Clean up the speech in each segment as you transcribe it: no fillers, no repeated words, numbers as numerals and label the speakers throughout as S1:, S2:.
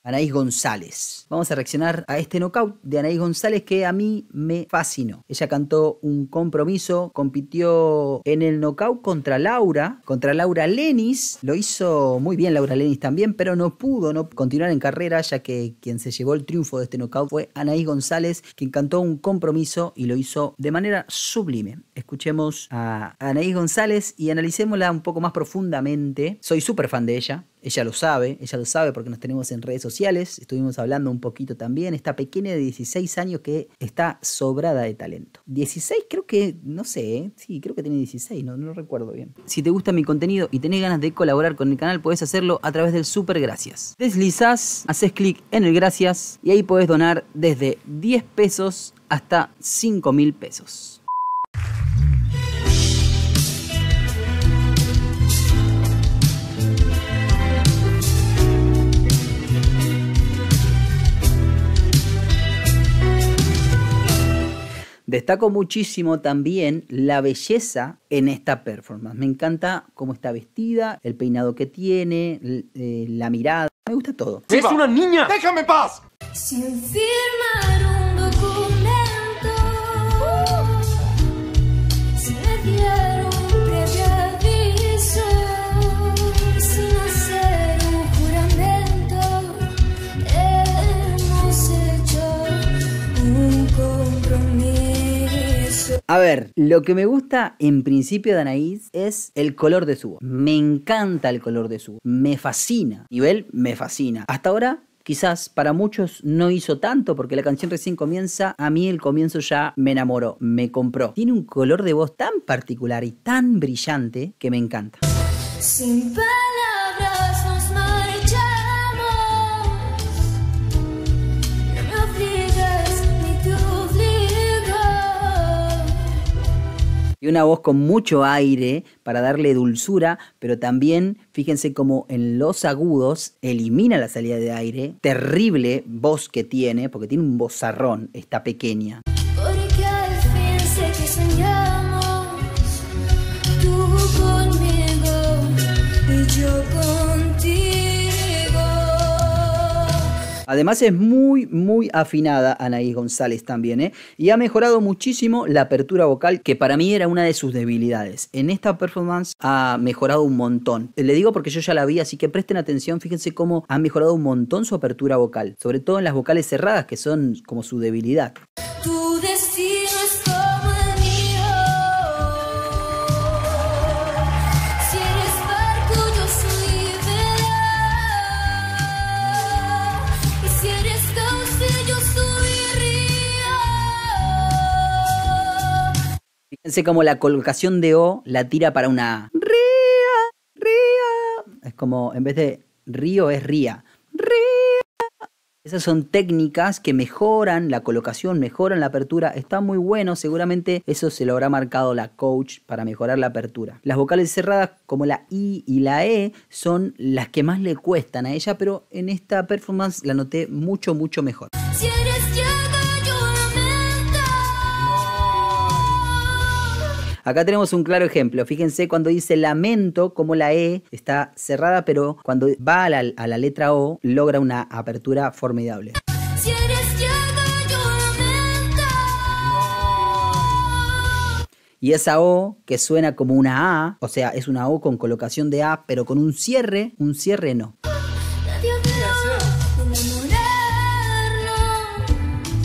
S1: Anaís González. Vamos a reaccionar a este knockout de Anaís González que a mí me fascinó. Ella cantó Un Compromiso, compitió en el knockout contra Laura Lenis. Lo hizo muy bien Laura Lenis también, pero no pudo continuar en carrera, ya que quien se llevó el triunfo de este knockout fue Anaís González, quien cantó Un Compromiso y lo hizo de manera sublime. Escuchemos a Anaís González y analicémosla un poco más profundamente. Soy súper fan de ella. Ella lo sabe porque nos tenemos en redes sociales, estuvimos hablando un poquito también. Esta pequeña de 16 años que está sobrada de talento. 16 creo que, no sé, ¿eh? Sí, creo que tiene 16, no recuerdo bien. Si te gusta mi contenido y tenés ganas de colaborar con el canal, podés hacerlo a través del Super Gracias. Deslizás, haces clic en el Gracias y ahí podés donar desde 10 pesos hasta 5.000 pesos. Destaco muchísimo también la belleza en esta performance. Me encanta cómo está vestida, el peinado que tiene, la mirada. Me gusta todo.
S2: ¡Es una niña! ¡Déjame en paz!
S3: Sin firmar un documento, sin mediar un previo aviso, sin hacer un juramento, hemos hecho un compromiso.
S1: A ver, lo que me gusta en principio de Anaís es el color de su voz. Me encanta el color de su voz. Me fascina. Nivel me fascina. Hasta ahora, quizás para muchos no hizo tanto porque la canción recién comienza. A mí el comienzo ya me enamoró, me compró. Tiene un color de voz tan particular y tan brillante que me encanta.
S3: Sin palabras nos marchamos. No me obligas ni te obligo.
S1: Y una voz con mucho aire para darle dulzura, pero también fíjense cómo en los agudos elimina la salida de aire. Terrible voz que tiene, porque tiene un vozarrón esta pequeña.
S3: Porque al fin sé que soñamos, tú conmigo y yo contigo.
S1: Además es muy afinada Anaís González también, ¿eh? Y ha mejorado muchísimo la apertura vocal, que para mí era una de sus debilidades. En esta performance ha mejorado un montón. Le digo porque yo ya la vi, así que presten atención, fíjense cómo ha mejorado un montón su apertura vocal. Sobre todo en las vocales cerradas, que son como su debilidad.
S3: Tu destino es como el mío. Si eres barco, yo soy vela. Y si eres cauce, yo soy río.
S1: Fíjense cómo la colocación de O la tira para una ría, ría. Es como, en vez de río, es ría. Ría. Esas son técnicas que mejoran la colocación, mejoran la apertura. Está muy bueno, seguramente eso se lo habrá marcado la coach para mejorar la apertura. Las vocales cerradas como la I y la E son las que más le cuestan a ella, pero en esta performance la noté mucho mejor.
S3: Si eres llaga, yo lamento.
S1: Acá tenemos un claro ejemplo. Fíjense cuando dice lamento, como la E está cerrada, pero cuando va a la letra O, logra una apertura formidable.
S3: Si eres llaga, yo lamento.
S1: Y esa O que suena como una A, o sea, es una O con colocación de A, pero con un cierre no.
S3: Nadie habló de enamorarnos,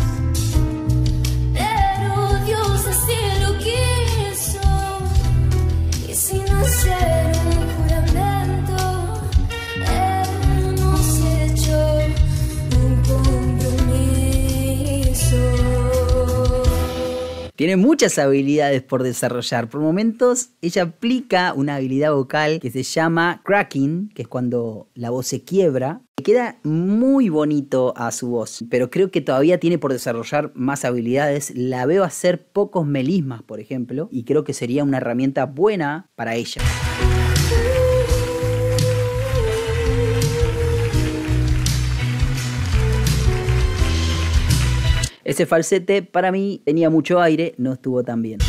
S3: pero Dios así lo quiso. Y sin hacer un juramento, hemos hecho un compromiso.
S1: Tiene muchas habilidades por desarrollar. Por momentos ella aplica una habilidad vocal que se llama cracking, que es cuando la voz se quiebra. Queda muy bonito a su voz, pero creo que todavía tiene por desarrollar más habilidades. La veo hacer pocos melismas, por ejemplo, y creo que sería una herramienta buena para ella. Ese falsete para mí tenía mucho aire, no estuvo tan bien.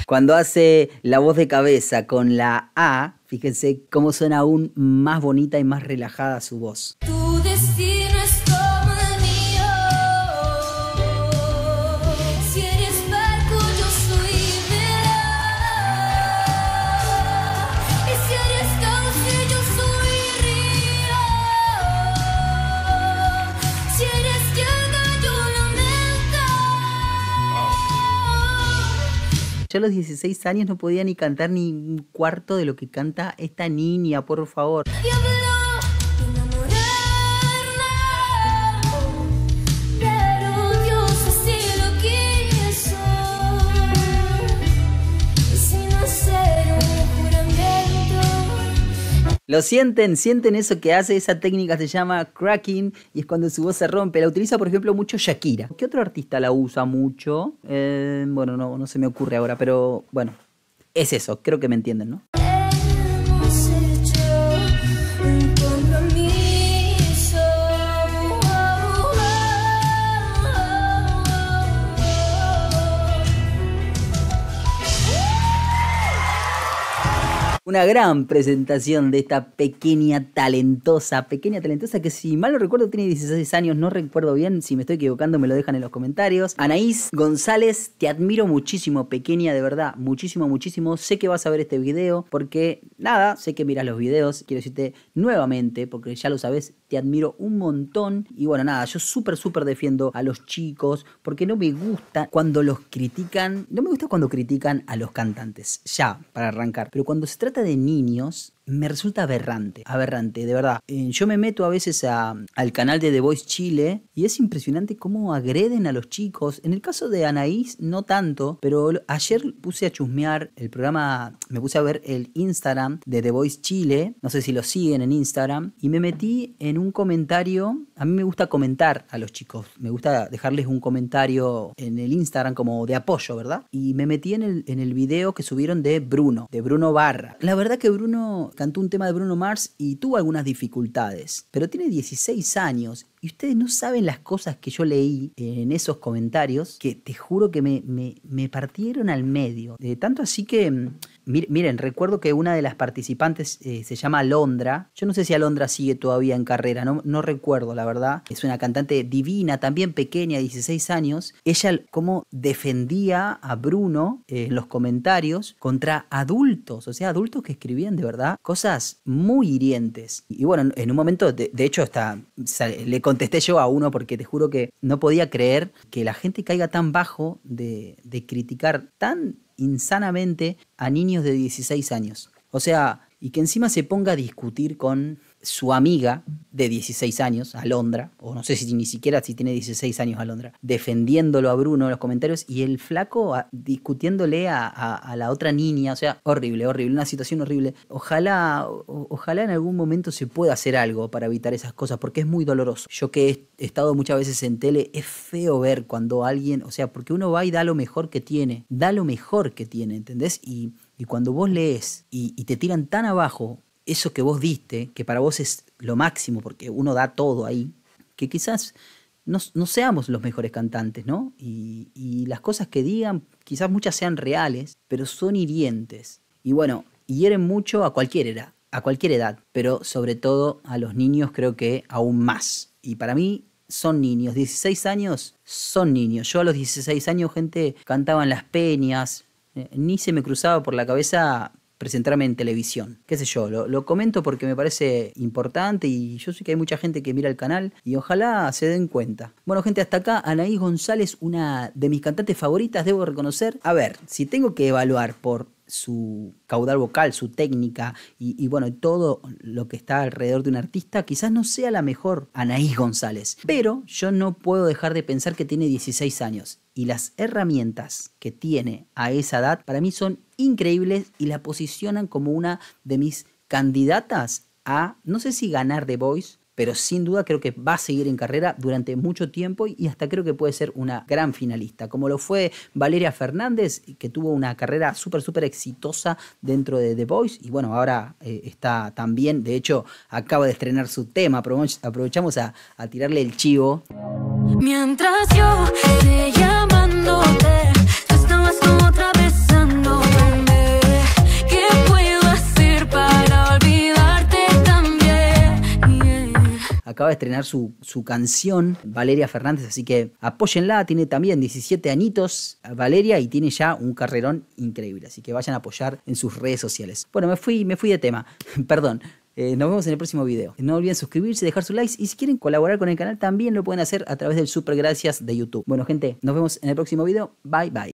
S1: Cuando hace la voz de cabeza con la A, fíjense cómo suena aún más bonita y más relajada su voz.
S3: Tu destino es como el mío. Si eres barco, yo soy vela. Y si eres cauce, yo soy río. Si eres llaga, yo lamento.
S1: Yo a los 16 años no podía ni cantar ni un cuarto de lo que canta esta niña, por favor.
S3: Y habló de enamorarla, pero Dios así lo quiso. Y sin hacer un juramento.
S1: Lo sienten eso que hace, esa técnica se llama cracking y es cuando su voz se rompe. La utiliza, por ejemplo, mucho Shakira. ¿Qué otro artista la usa mucho? Bueno, no se me ocurre ahora, pero bueno, es eso, creo que me entienden, ¿no?
S3: Hemos hecho un compromiso.
S1: Una gran presentación de esta pequeña talentosa que si mal no recuerdo tiene 16 años, no recuerdo bien, si me estoy equivocando me lo dejan en los comentarios. Anaís González, te admiro muchísimo, pequeña, de verdad, muchísimo, muchísimo. Sé que vas a ver este video porque, nada, sé que miras los videos, quiero decirte nuevamente, porque ya lo sabes, te admiro un montón. Y bueno, nada, yo súper defiendo a los chicos, porque no me gusta cuando los critican, no me gusta cuando critican a los cantantes, ya, para arrancar, pero cuando se trata de niños, me resulta aberrante, de verdad. Yo me meto a veces al canal de The Voice Chile y es impresionante cómo agreden a los chicos. En el caso de Anaís, no tanto, pero ayer puse a chusmear el programa, me puse a ver el Instagram de The Voice Chile, no sé si lo siguen en Instagram, y me metí en un comentario. A mí me gusta comentar a los chicos, me gusta dejarles un comentario en el Instagram como de apoyo, ¿verdad? Y me metí en el video que subieron de Bruno Barra. La verdad que Bruno cantó un tema de Bruno Mars y tuvo algunas dificultades, pero tiene 16 años y ustedes no saben las cosas que yo leí en esos comentarios que te juro que me partieron al medio. Tanto así que, miren, recuerdo que una de las participantes se llama Alondra. Yo no sé si Alondra sigue todavía en carrera, no recuerdo la verdad. Es una cantante divina, también pequeña, 16 años. Ella cómo defendía a Bruno en los comentarios contra adultos, o sea, adultos que escribían de verdad cosas muy hirientes. Y bueno, en un momento, de hecho, le contesté yo a uno porque te juro que no podía creer que la gente caiga tan bajo de criticar tan insanamente a niños de 16 años. O sea, y que encima se ponga a discutir con su amiga de 16 años, Alondra, o no sé si ni siquiera si tiene 16 años Alondra, defendiéndolo a Bruno en los comentarios y el flaco discutiéndole a la otra niña. O sea, horrible, una situación horrible. Ojalá en algún momento se pueda hacer algo para evitar esas cosas, porque es muy doloroso. Yo que he estado muchas veces en tele, es feo ver cuando alguien, o sea, porque uno va y da lo mejor que tiene, ¿entendés? Y cuando vos lees y te tiran tan abajo eso que vos diste, que para vos es lo máximo, porque uno da todo ahí, que quizás no seamos los mejores cantantes, ¿no? Y las cosas que digan, quizás muchas sean reales, pero son hirientes. Y bueno, hieren mucho a cualquier edad, pero sobre todo a los niños creo que aún más. Y para mí son niños, 16 años son niños. Yo a los 16 años, gente, cantaba en las peñas, ni se me cruzaba por la cabeza presentarme en televisión, qué sé yo, lo comento porque me parece importante y yo sé que hay mucha gente que mira el canal y ojalá se den cuenta. Bueno, gente, hasta acá Anaís González, una de mis cantantes favoritas, debo reconocer. A ver, si tengo que evaluar por su caudal vocal, su técnica y bueno, todo lo que está alrededor de un artista, quizás no sea la mejor Anaís González, pero yo no puedo dejar de pensar que tiene 16 años y las herramientas que tiene a esa edad para mí son increíbles y la posicionan como una de mis candidatas a, no sé si ganar The Voice, pero sin duda creo que va a seguir en carrera durante mucho tiempo y hasta creo que puede ser una gran finalista, como lo fue Valeria Fernández, que tuvo una carrera súper exitosa dentro de The Voice y bueno, ahora está también, de hecho acaba de estrenar su tema, aprovechamos a tirarle el chivo.
S3: Mientras yo te llamándote, tú estabas con otra besándote.
S1: acaba de estrenar su canción, Valeria Fernández, así que apóyenla, tiene también 17 añitos Valeria y tiene ya un carrerón increíble, así que vayan a apoyar en sus redes sociales. Bueno, me fui de tema, perdón. Nos vemos en el próximo video. No olviden suscribirse, dejar su like y si quieren colaborar con el canal también lo pueden hacer a través del super gracias de YouTube. Bueno gente, nos vemos en el próximo video. Bye bye.